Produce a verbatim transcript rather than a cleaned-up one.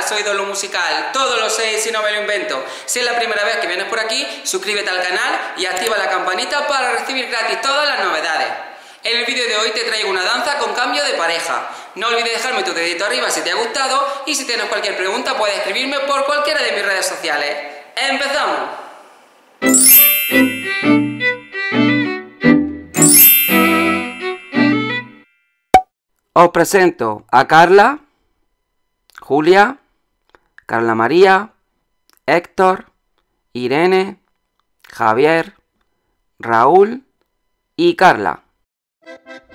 Soy Dolo Musical, todo lo sé si no me lo invento. Si es la primera vez que vienes por aquí, suscríbete al canal y activa la campanita para recibir gratis todas las novedades. En el vídeo de hoy te traigo una danza con cambio de pareja. No olvides dejarme tu dedito arriba si te ha gustado y si tienes cualquier pregunta puedes escribirme por cualquiera de mis redes sociales. ¡Empezamos! Os presento a Carla, Julia, Carla María, Héctor, Irene, Javier, Raúl y Carla.